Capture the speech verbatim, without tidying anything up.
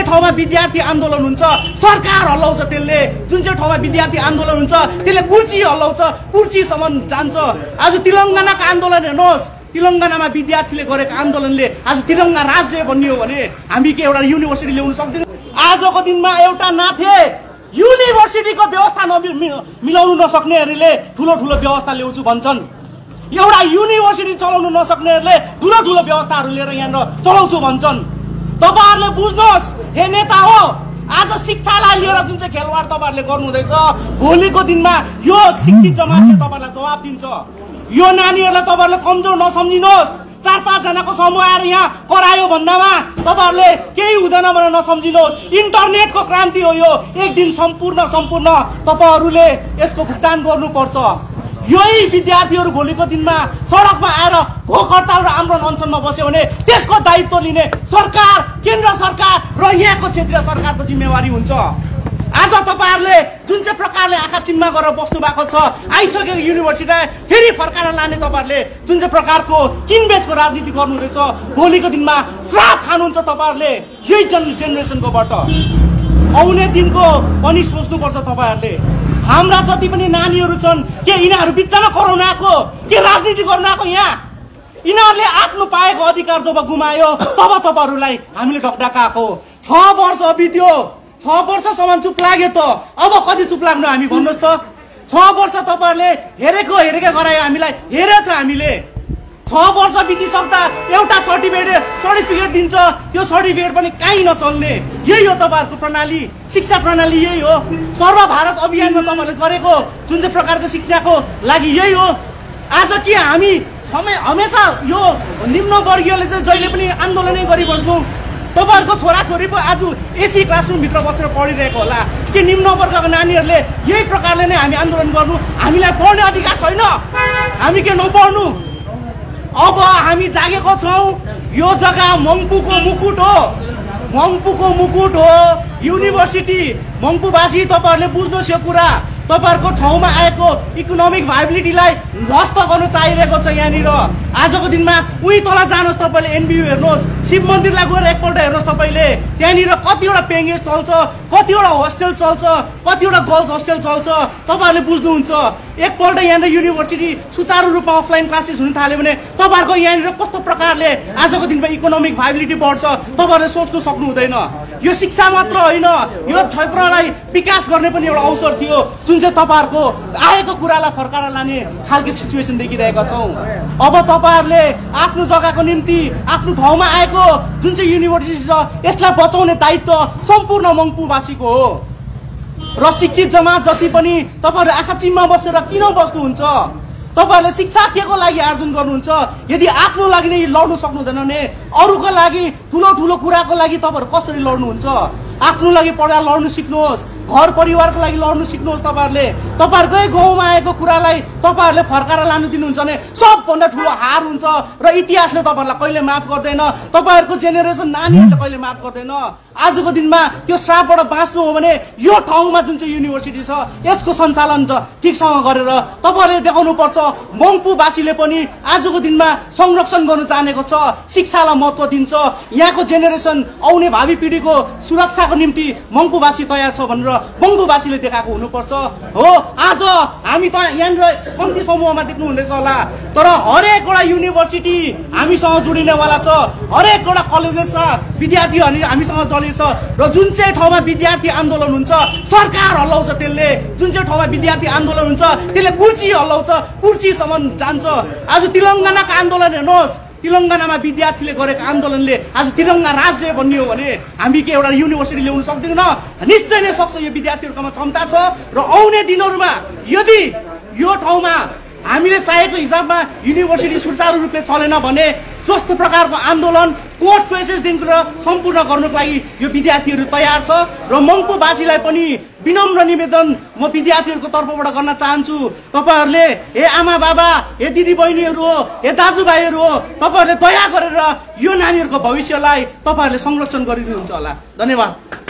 चाहिँ ठाउँमा विद्यार्थी आन्दोलन हुन्छ सरकार हल्लाउँछ, त्यसले जुन चाहिँ ठाउँमा विद्यार्थी आन्दोलन हुन्छ त्यसले कुर्सी हल्लाउँछ, कुर्सीसम्म जान्छ। आज तेलङ्गानाको आन्दोलन हेर्नुहोस्, तेलङ्गानामा विद्यार्थीले गरेको आन्दोलनले आज तिरङ्गा राज्य बनियो भने हामी के एउटा युनिभर्सिटी ल्याउन सक्दैनौँ? आजको दिनमा एउटा नाथे युनिभर्सिटीको व्यवस्था मिलाउनु नसक्नेहरूले ठुलो ठुलो व्यवस्था ल्याउँछु भन्छन्। एउटा युनिभर्सिटी चलाउनु नसक्नेहरूले ठुलो ठुलो व्यवस्थाहरू लिएर यहाँनिर चलाउँछु भन्छन्। तपाईँहरूले बुझ्नुहोस्, हे नेता हो, आज शिक्षालाई लिएर जुन चाहिँ खेलवाड तपाईँहरूले गर्नुहुँदैछ, भोलिको दिनमा यो शिक्षित जमातले तपाईँलाई जवाब दिन्छ। यो नानीहरूलाई तपाईँहरूले कमजोर नसम्झिनुहोस्। चार पाँचजनाको समूह आएर यहाँ करायो भन्दामा तपाईँहरूले केही हुँदैन भनेर नसम्झिनुहोस्। इन्टरनेटको क्रान्ति हो यो। एक दिन सम्पूर्ण सम्पूर्ण तपाईँहरूले यसको भुक्तान गर्नुपर्छ। यही विद्यार्थीहरू भोलिको दिनमा सडकमा आएर भोक हडताल र आन्दोलन अनसनमा बस्यो भने त्यसको दायित्व लिने सरकार, केन्द्र सरकार र यहाँको क्षेत्रीय सरकारको जिम्मेवारी हुन्छ। आज तपाईँहरूले जुन चाहिँ प्रकारले आँखा चिम्मा गरेर बस्नु भएको छ, आइसकेको युनिभर्सिटीलाई फेरि फर्काएर लाने तपाईँहरूले जुन चाहिँ प्रकारको किनबेचको राजनीति गर्नुहुँदैछ, भोलिको दिनमा श्राप खानुहुन्छ तपाईँहरूले यही जन जेनेरेसनकोबाट। आउने दिनको पनि सोच्नुपर्छ तपाईँहरूले। हाम्रा जति पनि नानीहरू छन्, के यिनीहरू बिचमा कराउन आएको, के राजनीति गर्न आएको? यहाँ यिनीहरूले आफ्नो पाएको अधिकार जब गुमायो तब तपाईँहरूलाई हामीले ढकढकाएको। छ वर्ष बित्यो, छ वर्षसम्म चुप लाग्यो त, अब कति चुप लाग्नु हामी भन्नुहोस् त? छ वर्ष तपाईँहरूले हेरेको हेरेकै गरायो हामीलाई, हेऱ्यो त हामीले। छ वर्ष बितिसक्दा एउटा सर्टिफिकेट सर्टिफिकेट दिन्छ, त्यो सर्टिफिकेट पनि कहीँ नचल्ने। यही हो तपाईँहरूको प्रणाली, शिक्षा प्रणाली यही हो। सर्व भारत अभियानमा तपाईँहरूले गरेको जुन चाहिँ प्रकारको शिक्षाको लागि यही हो। आज के हामी समय हमेसा यो निम्न वर्गीयले चाहिँ जहिले पनि आन्दोलनै गरिबस्नु? तपाईँहरूको छोराछोरी पो आज एसी क्लासरुमभित्र बसेर पढिरहेको होला। के निम्न वर्गका नानीहरूले यही प्रकारले नै हामी आन्दोलन गर्नु? हामीलाई पढ्ने अधिकार छैन? हामी के नपढ्नु? अब हामी जागेको छौँ। यो जग्गा मङ्पुको मुकुट हो, मङ्पुको मुकुट हो युनिभर्सिटी। मङ्पुवासी तपाईँहरूले बुझ्नुहोस् यो कुरा। तपाईँहरूको ठाउँमा आएको इकोनोमिक भाइबिलिटीलाई ध्वस्त गर्नु चाहिरहेको छ यहाँनिर। आजको दिनमा उही तल जानुहोस् तपाईँले, एनबियू हेर्नुहोस्, शिव मन्दिरलाई गएर एकपल्ट हेर्नुहोस् तपाईँले। त्यहाँनिर कतिवटा पेङ्गे चल्छ, कतिवटा होस्टेल चल्छ, कतिवटा गर्ल्स होस्टेल चल्छ, तपाईँहरूले बुझ्नुहुन्छ। एकपल्ट यहाँनिर युनिभर्सिटी सुचारू रूपमा अफलाइन क्लासेस हुन थाल्यो भने तपाईँहरूको यहाँनिर कस्तो प्रकारले आजको दिनमा इकोनोमिक भाइबिलिटी बढ्छ तपाईँहरूले सोच्नु सक्नु हुँदैन। यो शिक्षा मात्र होइन, यो क्षेत्रलाई विकास गर्ने पनि एउटा अवसर थियो, जुन चाहिँ तपाईँहरूको आएको कुरालाई फर्काएर लाने खालको सिचुएसन देखिरहेका छौँ। अब तपाईँहरूले आफ्नो जग्गाको निम्ति आफ्नो ठाउँमा आएको जुन चाहिँ युनिभर्सिटी छ यसलाई बचाउने दायित्व सम्पूर्ण मङ्पुवासीको हो। र शिक्षित जमात जति पनि तपाईँहरू आँखा चिम्मा बसेर किन बस्नुहुन्छ? तपाईँहरूले शिक्षा के को लागि आर्जन गर्नुहुन्छ? यदि आफ्नो लागि नै लड्नु सक्नुहुँदैन भने अरूको लागि ठुलो ठुलो कुराको लागि तपाईँहरू कसरी लड्नुहुन्छ? आफ्नो लागि पढाइ लड्नु सिक्नुहोस्, घर परिवारको लागि लड्नु सिक्नुहोस्। तपाईँहरूले तपाईँहरूकै गाउँमा आएको कुरालाई तपाईँहरूले फर्काएर लानु दिनुहुन्छ भने सबभन्दा ठुलो हार हुन्छ र इतिहासले तपाईँहरूलाई कहिले माफ गर्दैन, तपाईँहरूको जेनेरेसन नानीहरूले कहिले माफ गर्दैन। आजको दिनमा त्यो श्रापबाट बाँच्नु हो भने यो ठाउँमा जुन चाहिँ युनिभर्सिटी छ यसको सञ्चालन ठिकसँग गरेर तपाईँहरूले देखाउनु पर्छ। मङ्पुवासीले पनि आजको दिनमा संरक्षण गर्नु चाहेको छ, शिक्षालाई महत्त्व दिन्छ, यहाँको जेनेरेसन आउने भावी पिँढीको सुरक्षाको निम्ति मङ्पुवासी तयार छ भनेर मङ्पुवासीले देखाएको हुनुपर्छ। हो, आज हामी त यहाँनिर कम्ती समूहमा देख्नु हुँदैछ होला, तर हरेक एउटा युनिभर्सिटी हामीसँग जोडिनेवाला छ, हरेक एउटा कलेजेस छ, विद्यार्थीहरू हामीसँग जडिन्छ। र जुन चाहिँ ठाउँमा विद्यार्थी आन्दोलन हुन्छ सरकार हल्लाउँछ, त्यसले जुन चाहिँ ठाउँमा विद्यार्थी आन्दोलन हुन्छ त्यसले कुर्सी हल्लाउँछ, कुर्सीसम्म जान्छ। आज तेलङ्गानाको आन्दोलन हेर्नुहोस्, तेलङ्गानामा विद्यार्थीले गरेको आन्दोलनले आज तिरङ्गा राज्य बनियो भने हामी के एउटा युनिभर्सिटी ल्याउन सक्दैनौँ? निश्चय नै सक्छ। यो विद्यार्थीहरूकोमा क्षमता छ र आउने दिनहरूमा यदि यो ठाउँमा हामीले चाहेको हिसाबमा युनिभर्सिटी सुचारू रूपले चलेन भने जस्तो प्रकारको आन्दोलन कोर्ट केसेसदेखिको सम्पूर्ण गर्नुको लागि यो विद्यार्थीहरू तयार छ। र मङ्पुवासीलाई पनि विनम्र निवेदन म विद्यार्थीहरूको तर्फबाट गर्न चाहन्छु, तपाईँहरूले हे आमा बाबा, हे दिदी बहिनीहरू हो, हे दाजुभाइहरू हो, तपाईँहरूले दया गरेर यो नानीहरूको भविष्यलाई तपाईँहरूले संरक्षण गरिदिनुहुन्छ होला। धन्यवाद।